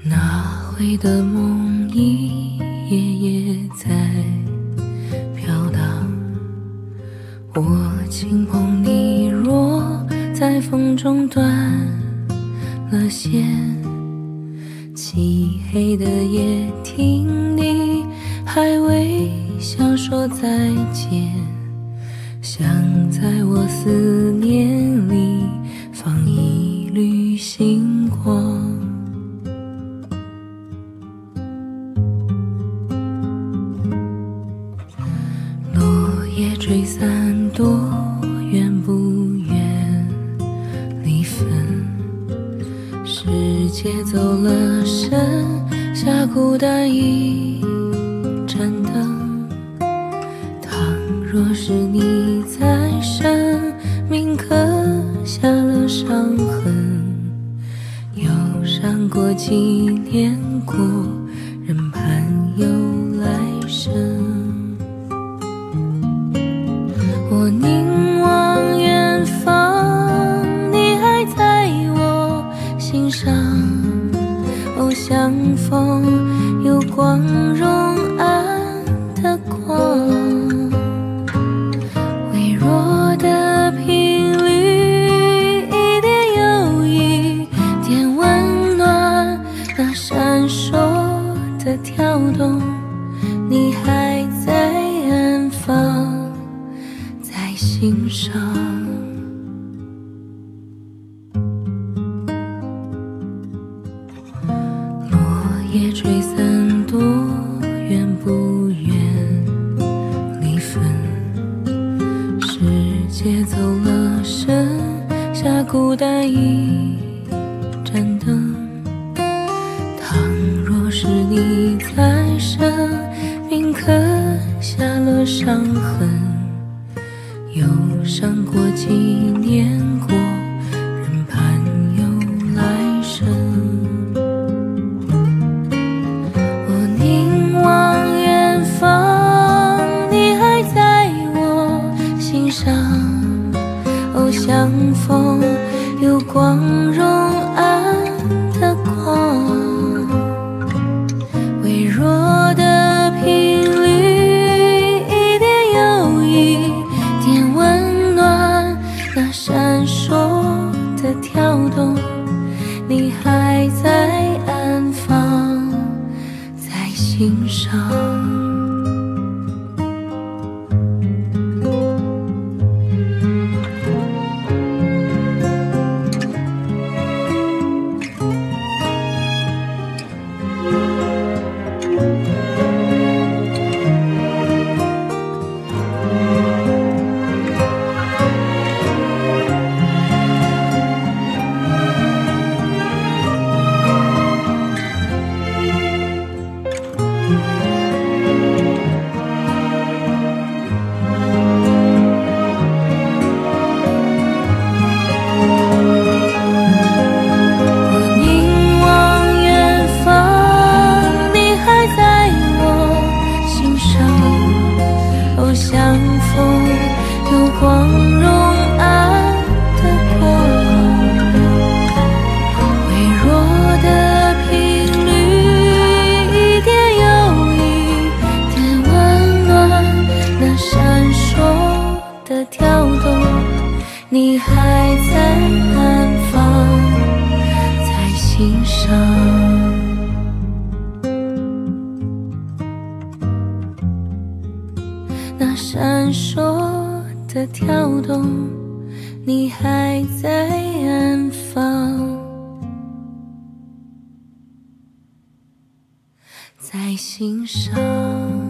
那回的梦一夜夜在飘荡，我轻捧你若在风中断了线，漆黑的夜听你还微笑说再见，想在我思念里放一缕星光。落叶吹散多远不远离分，世界走了神，下孤单一盏灯。倘若是你在生命刻下了伤痕，忧伤过几年过，仍盼有来生。我凝望远方，你还在我心上。哦，相逢有光荣暗的光，微弱的频率，一点又一点温暖，那闪烁的跳动，你还在安放在心上。落叶吹散多远不远离分，世界走了神，下孤单一盏灯。倘若是你在生命刻下了伤痕，忧伤过几年过，仍盼有来生。我凝望远方，你还在我心上。哦，相逢有光荣暗的光，微弱的频率，一点又一点温暖，那闪烁的跳动，你还在安放在心上。相逢有光荣暗的光，微弱的频率，一点又一点温暖，那闪烁的跳动，你还在安放在心上。那闪烁的跳动，你还在安放在心上。